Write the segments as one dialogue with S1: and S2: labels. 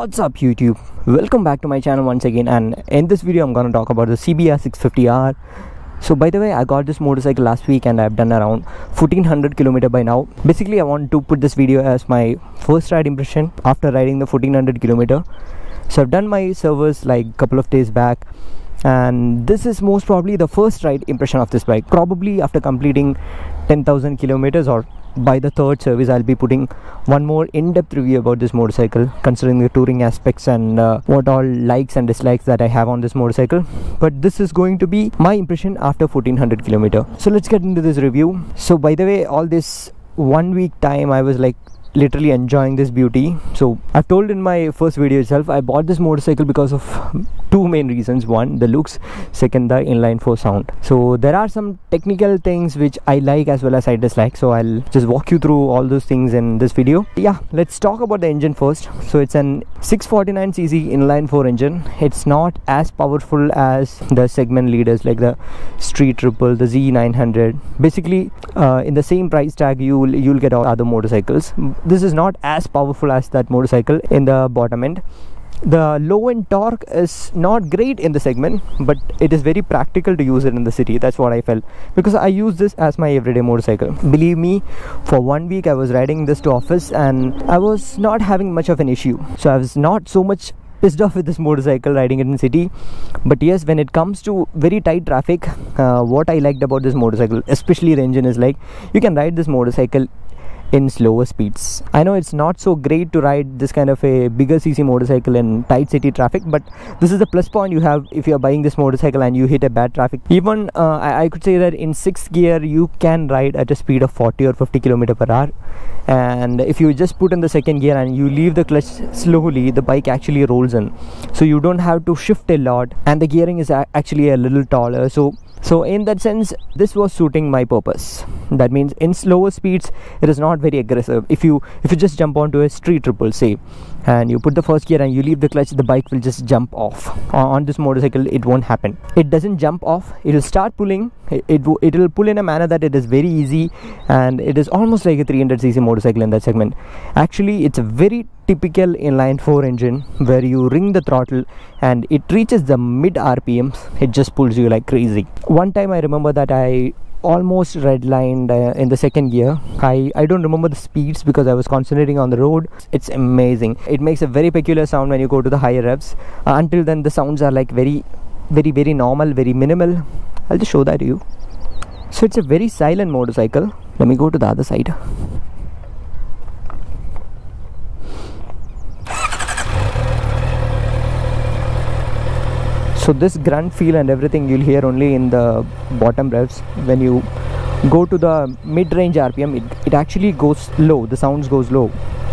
S1: What's up YouTube? Welcome back to my channel once again, and in this video I'm gonna talk about the CBR650R. So by the way, I got this motorcycle last week and I've done around 1400 km by now. Basically I want to put this video as my first ride impression after riding the 1400 km. So I've done my service like a couple of days back, and this is most probably the first ride impression of this bike. Probably after completing 10,000 kilometers or by the third service, I'll be putting one more in-depth review about this motorcycle, considering the touring aspects and what all likes and dislikes that I have on this motorcycle. But this is going to be my impression after 1400 km. So let's get into this review. So by the way, all this 1 week time I was like literally enjoying this beauty. So I've told in my first video itself, I bought this motorcycle because of two main reasons. One, the looks. Second, the inline 4 sound. So there are some technical things which I like as well as I dislike, so I'll just walk you through all those things in this video. Yeah, let's talk about the engine first. So it's an 649cc inline 4 engine. It's not as powerful as the segment leaders like the Street Triple, the Z900. Basically in the same price tag you'll get all other motorcycles. This is not as powerful as that motorcycle in the bottom end. The low end torque is not great in the segment, but it is very practical to use it in the city. That's what I felt, because I use this as my everyday motorcycle. Believe me, for 1 week I was riding this to office and I was not having much of an issue. So I was not so much pissed off with this motorcycle riding it in city. But yes, when it comes to very tight traffic, what I liked about this motorcycle, especially the engine, is like you can ride this motorcycle in slower speeds. I know it's not so great to ride this kind of a bigger cc motorcycle in tight city traffic, but this is the plus point you have if you're buying this motorcycle and you hit a bad traffic. Even I could say that in 6th gear you can ride at a speed of 40 or 50 km per hour, and if you just put in the 2nd gear and you leave the clutch slowly, the bike actually rolls in, so you don't have to shift a lot, and the gearing is actually a little taller. So in that sense, this was suiting my purpose. That means in slower speeds it is not very aggressive. If you just jump onto a Street Triple, say, and you put the 1st gear and you leave the clutch, the bike will just jump off. On this motorcycle it won't happen. It doesn't jump off. It will start pulling. It will pull in a manner that it is very easy, and it is almost like a 300cc motorcycle in that segment. Actually, it's a very typical inline 4 engine where you ring the throttle and it reaches the mid RPMs. It just pulls you like crazy. One time I remember that I almost redlined in the 2nd gear. I don't remember the speeds because I was concentrating on the road. It's amazing. It makes a very peculiar sound when you go to the higher revs. Until then the sounds are like very normal, very minimal. I'll just show that to you. So it's a very silent motorcycle. Let me go to the other side. So this grunt feel and everything you'll hear only in the bottom revs. When you go to the mid-range RPM, it actually goes low. The sounds goes low.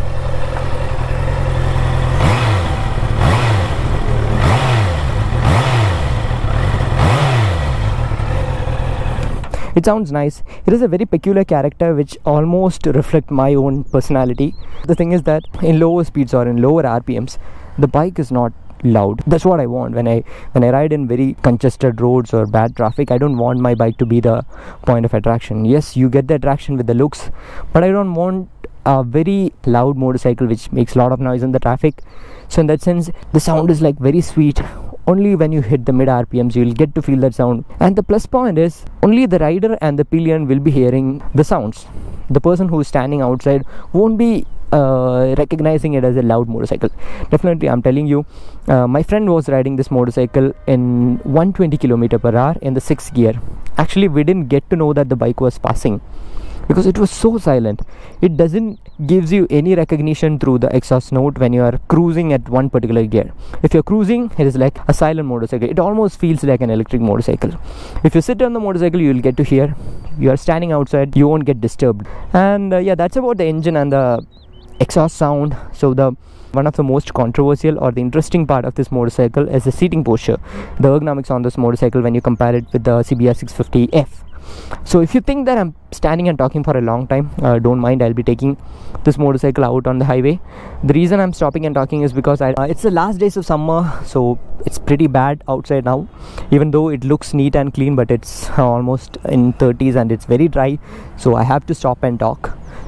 S1: It sounds nice. It is a very peculiar character which almost reflect my own personality. The thing is that in lower speeds or in lower RPMs, the bike is not loud. That's what I want when I ride in very congested roads or bad traffic. I don't want my bike to be the point of attraction. Yes, you get the attraction with the looks, but I don't want a very loud motorcycle which makes a lot of noise in the traffic. So in that sense, the sound is like very sweet. Only when you hit the mid RPMs you'll get to feel that sound. And the plus point is only the rider and the pillion will be hearing the sounds. The person who is standing outside won't be recognizing it as a loud motorcycle. Definitely, I'm telling you, my friend was riding this motorcycle in 120 km per hour in the 6th gear. Actually, we didn't get to know that the bike was passing because it was so silent. It doesn't gives you any recognition through the exhaust note when you are cruising at one particular gear. If you're cruising, it is like a silent motorcycle. It almost feels like an electric motorcycle. If you sit on the motorcycle, you'll get to hear. You are standing outside, you won't get disturbed. And yeah, that's about the engine and the exhaust sound. So one of the most controversial or the interesting part of this motorcycle is the seating posture, the ergonomics on this motorcycle when you compare it with the CBR650F. So if you think that I'm standing and talking for a long time, don't mind, I'll be taking this motorcycle out on the highway. The reason I'm stopping and talking is because it's the last days of summer, so it's pretty bad outside now. Even though it looks neat and clean, but it's almost in 30s and it's very dry, so I have to stop and talk.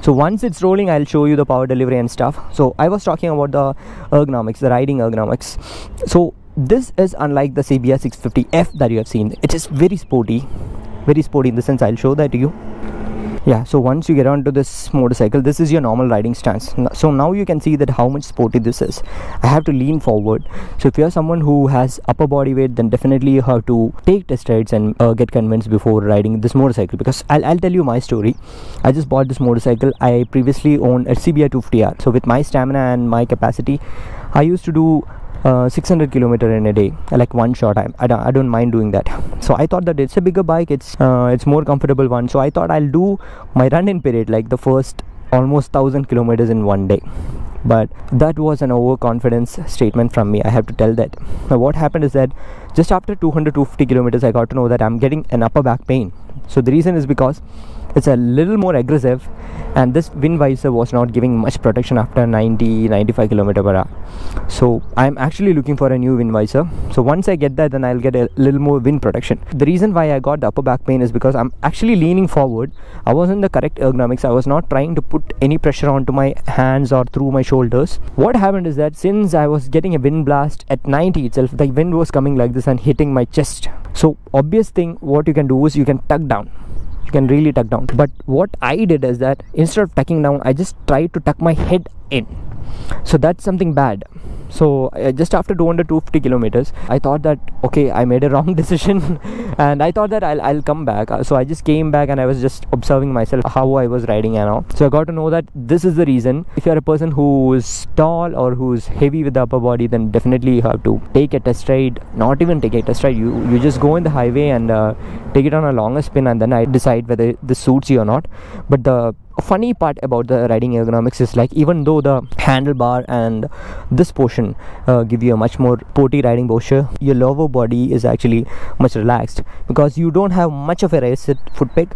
S1: So once it's rolling, I'll show you the power delivery and stuff. So I was talking about the ergonomics, the riding ergonomics. So this is unlike the CBR650F that you have seen. It is very sporty in the sense I'll show that to you. Yeah, so once you get onto this motorcycle, this is your normal riding stance. So now you can see that how much sporty this is. I have to lean forward. So if you're someone who has upper body weight, then definitely you have to take test rides and get convinced before riding this motorcycle. Because I'll tell you my story. I just bought this motorcycle. I previously owned a CBR650R. So with my stamina and my capacity, I used to do 600 kilometer in a day, like one shot. I don't mind doing that. So I thought that it's a bigger bike, it's more comfortable one. So I thought I'll do my run-in period, like the first almost 1000 kilometers in one day. But that was an overconfidence statement from me, I have to tell that. Now what happened is that just after 250 kilometers I got to know that I'm getting an upper back pain. So the reason is because it's a little more aggressive, and this wind visor was not giving much protection after 90-95 km per hour. So I'm actually looking for a new wind visor. So once I get that, then I'll get a little more wind protection. The reason why I got the upper back pain is because I'm actually leaning forward. I was in the correct ergonomics. I was not trying to put any pressure onto my hands or through my shoulders. What happened is that since I was getting a wind blast at 90 itself, the wind was coming like this and hitting my chest. So obvious thing, what you can do is you can tuck down. You can really tuck down. But what I did is that instead of tucking down, I just tried to tuck my head in. So that's something bad. So just after 250 kilometers, I thought that okay, I made a wrong decision and I thought that I'll come back. So I just came back and I was just observing myself how I was riding and all. So I got to know that this is the reason. If you're a person who is tall or who's heavy with the upper body, then definitely you have to take a test ride. Not even take a test ride, you just go in the highway and take it on a longer spin, and then I decide whether this suits you or not. But the funny part about the riding ergonomics is, like, even though the handlebar and this portion give you a much more sporty riding posture, your lower body is actually much relaxed because you don't have much of a raised foot peg.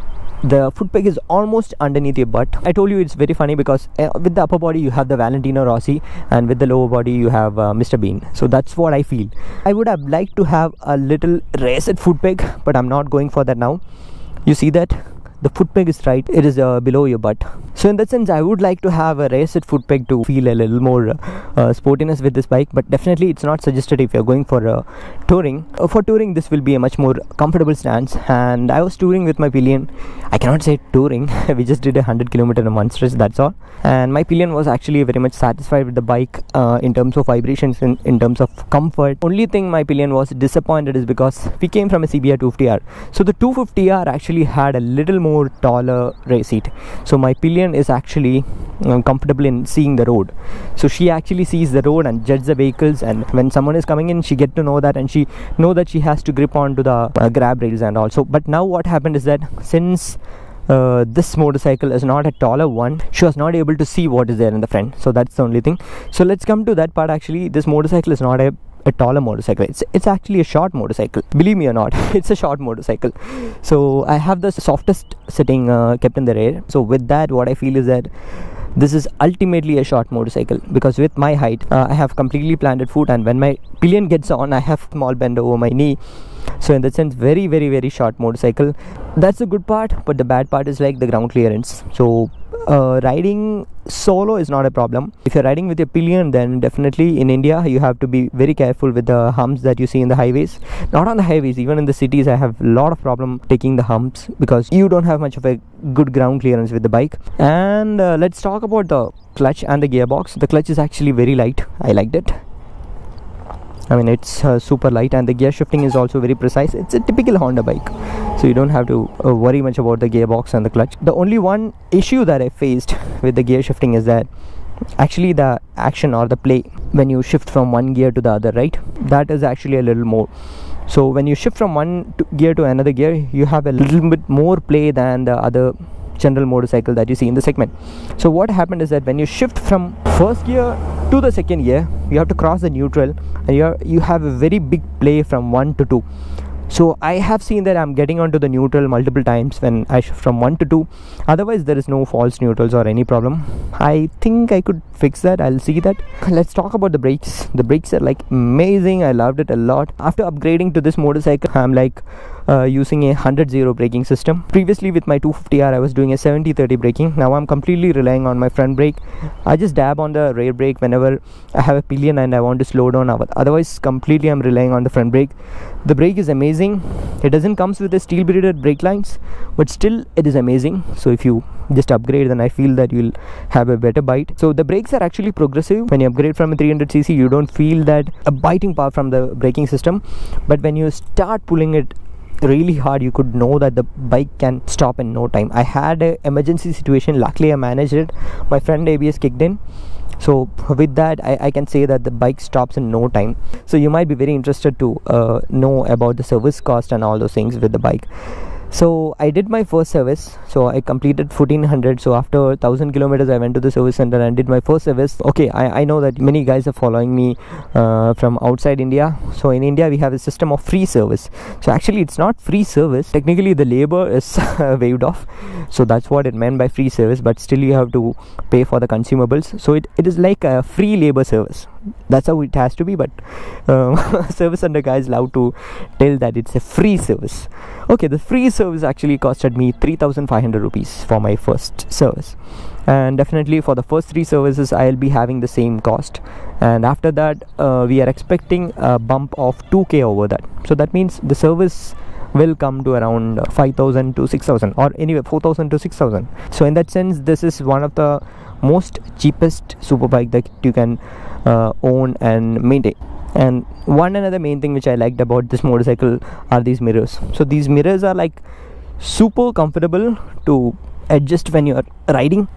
S1: The foot peg is almost underneath your butt. I told you it's very funny because with the upper body you have the Valentino Rossi, and with the lower body you have Mr. Bean. So that's what I feel. I would have liked to have a little raised foot peg, but I'm not going for that now. You see that? The foot peg is right, it is below your butt. So in that sense, I would like to have a raised foot peg to feel a little more sportiness with this bike, but definitely it's not suggested if you're going for touring. For touring, this will be a much more comfortable stance, and I was touring with my pillion. I cannot say touring, we just did 100 km in one stretch, that's all. And my pillion was actually very much satisfied with the bike in terms of vibrations, in terms of comfort. Only thing my pillion was disappointed is because we came from a CBR250R. So the 250R actually had a little more taller rear seat, so my pillion is actually comfortable in seeing the road. So she actually sees the road and judges the vehicles, and when someone is coming in, she get to know that, and she know that she has to grip onto the grab rails and also. But now what happened is that since this motorcycle is not a taller one, she was not able to see what is there in the front. So that's the only thing. So let's come to that part. Actually, this motorcycle is not a taller motorcycle. It's actually a short motorcycle, believe me or not. It's a short motorcycle. So I have the softest sitting kept in the rear. So with that, what I feel is that this is ultimately a short motorcycle, because with my height I have completely planted foot, and when my pillion gets on, I have small bend over my knee. So in that sense, very very very short motorcycle. That's the good part, but the bad part is like the ground clearance. So riding solo is not a problem. If you're riding with your pillion, then definitely in India you have to be very careful with the humps that you see in the highways. Not on the highways, even in the cities I have a lot of problem taking the humps, because you don't have much of a good ground clearance with the bike. And let's talk about the clutch and the gearbox. The clutch is actually very light. I liked it. I mean, it's super light, and the gear shifting is also very precise. It's a typical Honda bike, so you don't have to worry much about the gearbox and the clutch. The only one issue that I faced with the gear shifting is that actually the action or the play when you shift from one gear to the other, right, that is actually a little more. So when you shift from one gear to another gear, you have a little bit more play than the other general motorcycle that you see in the segment. So what happened is that when you shift from first gear to the second gear, you have to cross the neutral, and you have a very big play from 1 to 2. So I have seen that I'm getting onto the neutral multiple times when I shift from 1 to 2. Otherwise there is no false neutrals or any problem. I think I could fix that. I'll see that. Let's talk about the brakes. The brakes are like amazing. I loved it a lot. After upgrading to this motorcycle, I'm like using a 100-0 braking system. Previously with my 250R I was doing a 70-30 braking. Now I'm completely relying on my front brake. I just dab on the rear brake whenever I have a pillion and I want to slow down. Otherwise completely I'm relying on the front brake. The brake is amazing. It doesn't comes with the steel beaded brake lines, but still it is amazing. So if you just upgrade, then I feel that you'll have a better bite. So the brakes are actually progressive. When you upgrade from a 300cc, you don't feel that a biting power from the braking system, but when you start pulling it really hard, you could know that the bike can stop in no time. I had an emergency situation, luckily I managed it. My front ABS kicked in, so with that I can say that the bike stops in no time. So you might be very interested to know about the service cost and all those things with the bike. So I did my first service, so I completed 1400. So after 1000 kilometers I went to the service center and did my first service. Okay, I know that many guys are following me from outside India. So in India we have a system of free service. So actually it's not free service, technically the labor is waived off, so that's what it meant by free service, but still you have to pay for the consumables. So it is like a free labor service. That's how it has to be, but service center guys love to tell that it's a free service. Okay, the free service actually costed me 3,500 rupees for my first service, and definitely for the first 3 services I'll be having the same cost, and after that we are expecting a bump of 2k over that. So that means the service will come to around 5,000 to 6,000, or anyway 4,000 to 6,000. So in that sense, this is one of the most cheapest superbike that you can own and maintain. And another main thing which I liked about this motorcycle are these mirrors. So these mirrors are like super comfortable to adjust when you are riding,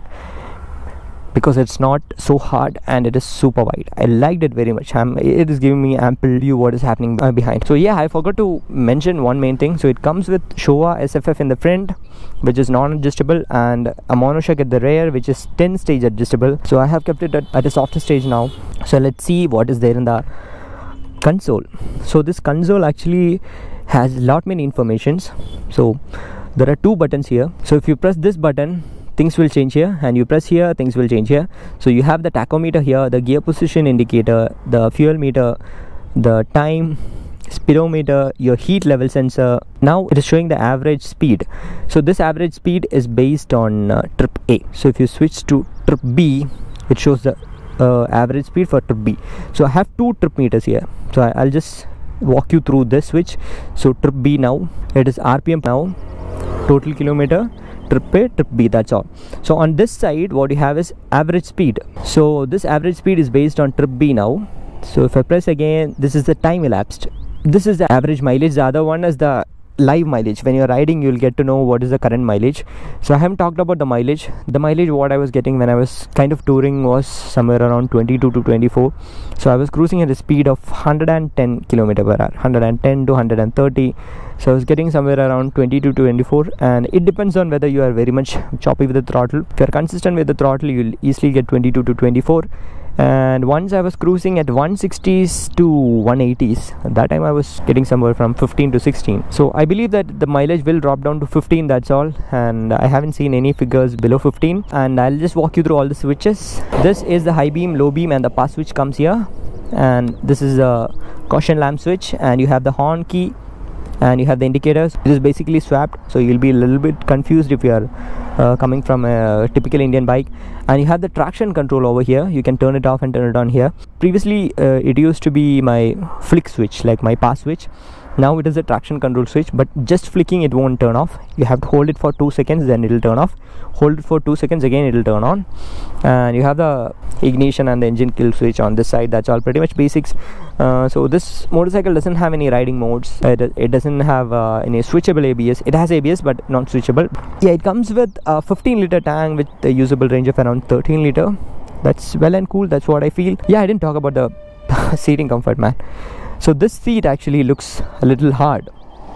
S1: because it's not so hard and it is super wide. I liked it very much. It is giving me ample view what is happening behind. So yeah, I forgot to mention one main thing. So it comes with Showa SFF in the front, which is non-adjustable, and a monoshock at the rear, which is 10-stage adjustable. So I have kept it at a softer stage now. So let's see what is there in the console. So this console actually has a lot many informations. So there are 2 buttons here. So if you press this button, things will change here, and you press here, things will change here. So you have the tachometer here, the gear position indicator, the fuel meter, the time, speedometer, your heat level sensor. Now it is showing the average speed. So this average speed is based on trip A. So if you switch to trip B, it shows the average speed for trip B. So I have 2 trip meters here, so I'll just walk you through this switch. So trip B now, it is RPM now, total kilometer, trip A, trip B, that's all. So on this side what you have is average speed. So this average speed is based on trip B now. So if I press again, this is the time elapsed. This is the average mileage. The other one is the live mileage. When you're riding, you'll get to know what is the current mileage. So I haven't talked about the mileage. The mileage what I was getting when I was kind of touring was somewhere around 22 to 24. So I was cruising at a speed of 110 km/h, 110 to 130. So I was getting somewhere around 22 to 24, and it depends on whether you are very much choppy with the throttle. If you are consistent with the throttle, you'll easily get 22 to 24. And once I was cruising at 160s to 180s, at that time I was getting somewhere from 15 to 16. So I believe that the mileage will drop down to 15, that's all, and I haven't seen any figures below 15. And I'll just walk you through all the switches. This is the high beam, low beam, and the pass switch comes here, and this is a caution lamp switch, and you have the horn key, and you have the indicators. It is basically swapped, so you'll be a little bit confused if you are coming from a typical Indian bike. And you have the traction control over here. You can turn it off and turn it on here. Previously it used to be my flick switch, like my pass switch. Now it is a traction control switch, but just flicking it won't turn off. You have to hold it for 2 seconds, then it will turn off. Hold it for 2 seconds, again it will turn on. And you have the ignition and the engine kill switch on this side. That's all pretty much basics. So this motorcycle doesn't have any riding modes. It doesn't have any switchable ABS. It has ABS but not switchable. Yeah, it comes with a 15-liter tank with a usable range of around 13 liter. That's well and cool, that's what I feel. Yeah, I didn't talk about the seating comfort, man. So this seat actually looks a little hard.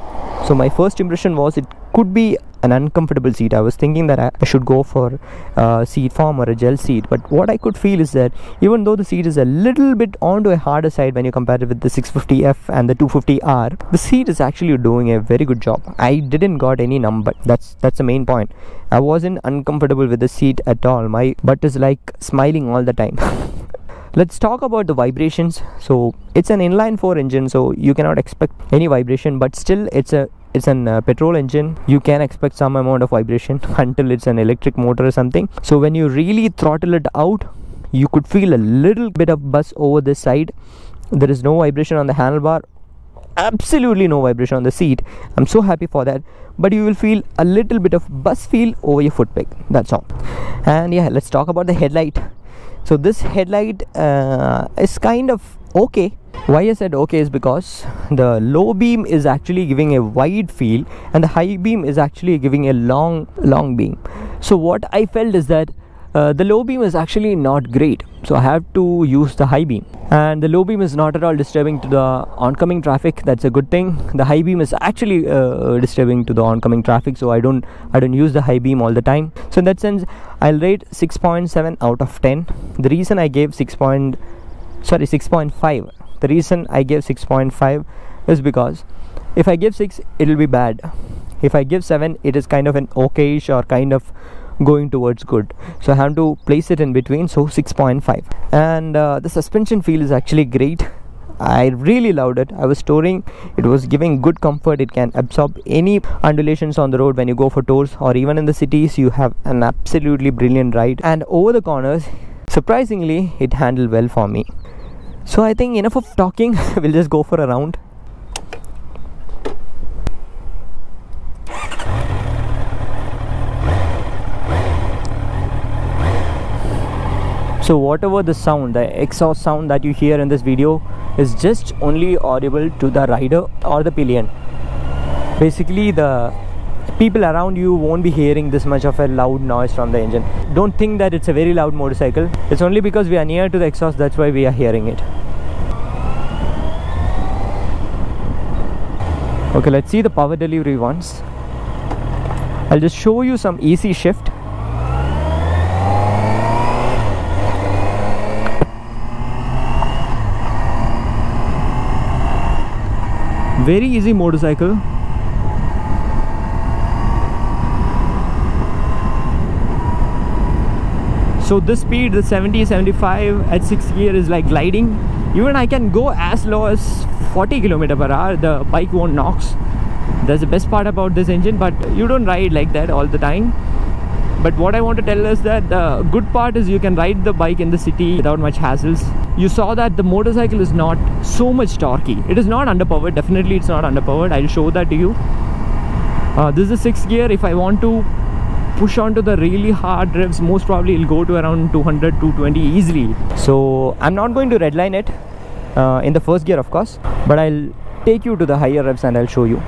S1: So my first impression was it could be an uncomfortable seat. I was thinking that I should go for a seat foam or a gel seat, but what I could feel is that even though the seat is a little bit onto a harder side when you compare it with the 650F and the 250R, the seat is actually doing a very good job. I didn't got any number. That's the main point. I wasn't uncomfortable with the seat at all. My butt is like smiling all the time. Let's talk about the vibrations. So it's an inline 4 engine, so you cannot expect any vibration, but still it's a it's an petrol engine, you can expect some amount of vibration until it's an electric motor or something. So when you really throttle it out, you could feel a little bit of buzz over this side. There is no vibration on the handlebar, absolutely no vibration on the seat. I'm so happy for that. But you will feel a little bit of buzz feel over your foot peg, that's all. And yeah, let's talk about the headlight. So this headlight is kind of okay. Why I said okay is because the low beam is actually giving a wide feel and the high beam is actually giving a long beam. So what I felt is that the low beam is actually not great, so I have to use the high beam, and the low beam is not at all disturbing to the oncoming traffic. That's a good thing. The high beam is actually disturbing to the oncoming traffic, so I don't use the high beam all the time. So in that sense, I'll rate 6.7 out of 10. The reason I gave 6.5. The reason I gave 6.5 is because if I give 6, it will be bad. If I give 7, it is kind of an okayish or kind of going towards good. So I have to place it in between, so 6.5. And the suspension feel is actually great. I really loved it. I was touring, it was giving good comfort. It can absorb any undulations on the road when you go for tours, or even in the cities. You have an absolutely brilliant ride, and over the corners, surprisingly, it handled well for me. So I think enough of talking. We'll just go for a round. So whatever the sound, the exhaust sound that you hear in this video is just only audible to the rider or the pillion. Basically the people around you won't be hearing this much of a loud noise from the engine. Don't think that it's a very loud motorcycle. It's only because we are near to the exhaust, that's why we are hearing it. Okay, let's see the power delivery once. I'll just show you some easy shift. Very easy motorcycle. So this speed, the 70-75 at 6th gear is like gliding. Even I can go as low as 40 km/h. The bike won't knocks. That's the best part about this engine, but you don't ride like that all the time. But what I want to tell is that the good part is you can ride the bike in the city without much hassles. You saw that the motorcycle is not so much torquey. It is not underpowered. Definitely it's not underpowered. I'll show that to you. This is 6th gear. If I want to push on to the really hard revs, most probably it'll go to around 200, 220 easily. So I'm not going to redline it in the 1st gear, of course, but I'll take you to the higher revs and I'll show you.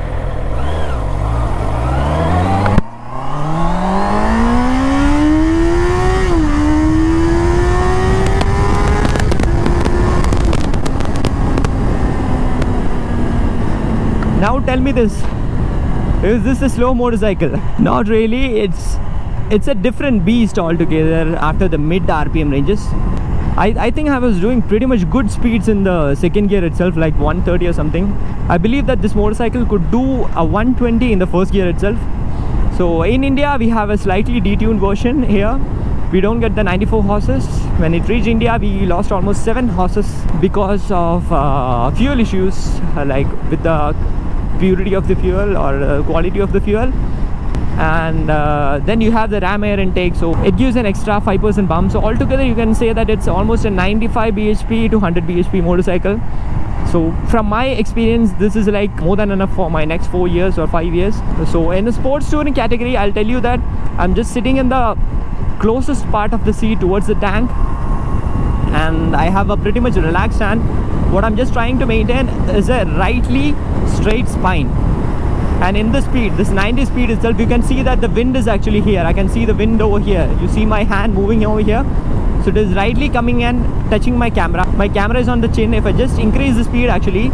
S1: Now tell me this, is this a slow motorcycle? Not really. It's a different beast altogether after the mid RPM ranges. I think I was doing pretty much good speeds in the 2nd gear itself, like 130 or something. I believe that this motorcycle could do a 120 in the 1st gear itself. So in India we have a slightly detuned version here. We don't get the 94 horses. When it reached India, we lost almost 7 horses because of fuel issues, like with the purity of the fuel or quality of the fuel. And then you have the ram air intake, so it gives an extra 5% bump. So altogether you can say that it's almost a 95 bhp to 100 bhp motorcycle. So from my experience, this is like more than enough for my next 4 years or 5 years. So in the sports touring category, I'll tell you that I'm just sitting in the closest part of the seat towards the tank, and I have a pretty much relaxed stand. What I'm just trying to maintain is a rightly straight spine. And in the speed, this 90 speed itself, you can see that the wind is actually here. I can see the wind over here. You see my hand moving over here. So it is rightly coming and touching my camera. My camera is on the chin. If I just increase the speed, actually,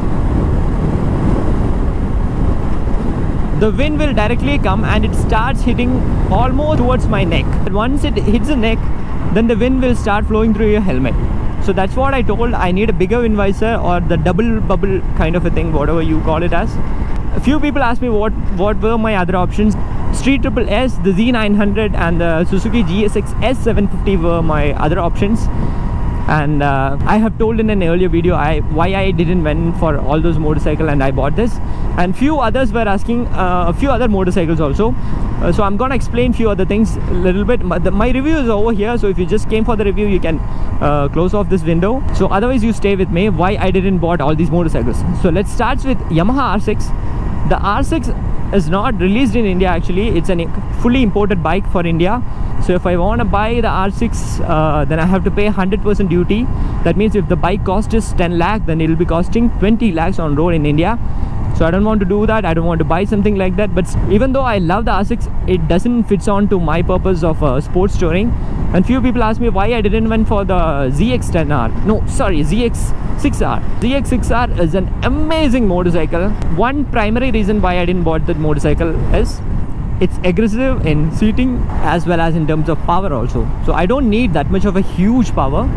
S1: the wind will directly come and it starts hitting almost towards my neck. Once it hits the neck, then the wind will start flowing through your helmet. So that's what I told. I need a bigger wind visor or the double bubble kind of a thing, whatever you call it as. A few people asked me what were my other options. Street Triple S, the Z900 and the Suzuki GSX S750 were my other options. And I have told in an earlier video why I didn't went for all those motorcycles and I bought this, and few others were asking a few other motorcycles also. So I'm gonna explain few other things a little bit. My review is over here, so if you just came for the review, you can close off this window. So otherwise you stay with me why I didn't bought all these motorcycles. So let's start with Yamaha R6. The R6 is not released in India actually. It's a fully imported bike for India. So if I want to buy the R6, then I have to pay 100% duty. That means if the bike cost is 10 lakh, then it will be costing 20 lakhs on road in India. So I don't want to do that. I don't want to buy something like that. But even though I love the R6, it doesn't fit on to my purpose of sports touring. And few people ask me why I didn't went for the ZX10R. No, sorry, ZX6R. ZX6R is an amazing motorcycle. One primary reason why I didn't bought that motorcycle is it's aggressive in seating as well as in terms of power also. So I don't need that much of a huge power.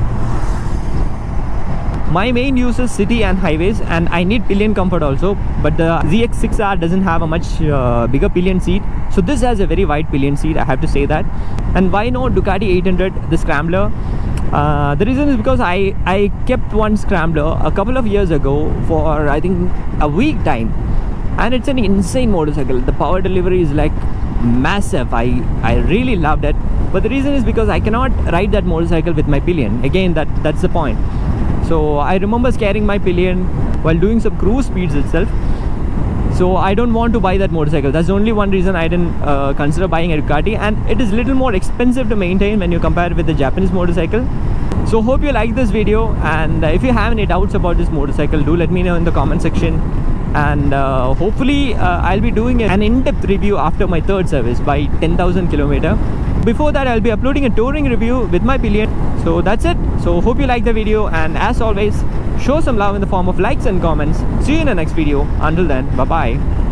S1: My main use is city and highways, and I need pillion comfort also, but the ZX6R doesn't have a much bigger pillion seat. So this has a very wide pillion seat, I have to say that. And why not Ducati 800, the Scrambler? The reason is because I kept one Scrambler a couple of years ago for I think a week time, and it's an insane motorcycle. The power delivery is like massive. I really loved it, but the reason is because I cannot ride that motorcycle with my pillion. Again, that's the point. So I remember carrying my pillion while doing some cruise speeds itself. So I don't want to buy that motorcycle. That's the only one reason I didn't consider buying a Ducati, and it is little more expensive to maintain when you compare it with the Japanese motorcycle. So hope you like this video, and if you have any doubts about this motorcycle, do let me know in the comment section. And hopefully I'll be doing an in-depth review after my third service by 10,000 km. Before that, I'll be uploading a touring review with my pillion. So that's it. So hope you like the video, and as always, show some love in the form of likes and comments. See you in the next video. Until then, bye bye.